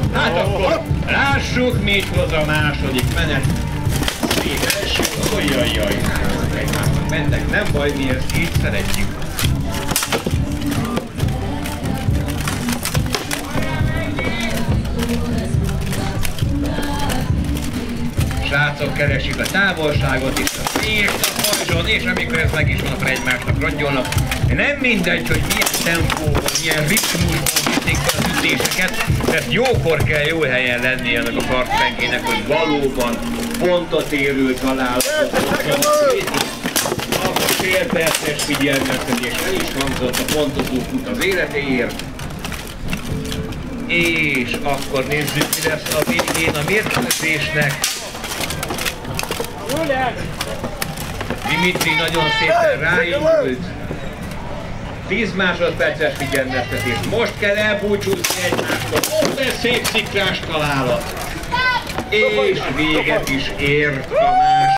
Hát akkor lássuk, mit hoz a második menet. Szép első, ojjajjaj. Egymásnak mennek, nem baj, mi ezt így szeretjük. Srácok keresik a távolságot és a szést a pajzson, és amikor ez meg is van, akkor egymásnak rongyolnak. Nem mindegy, hogy milyen tempóban, milyen ritmusban viszik be az ütéseket, mert jókor kell jó helyen lennie ennek a partpenkének, hogy valóban pontot érő találatot hozzon. A fél perces figyelmeztetés el is hangzott, a pontozó fut az életéért. És akkor nézzük, mi lesz a végén a mérkőzésnek. Dimitri nagyon szépen ráindult. 10 másodperces figyelmeztetés. Most kell elbúcsúzni egymástól. Ott egy szép szikrás találat. És véget is ért a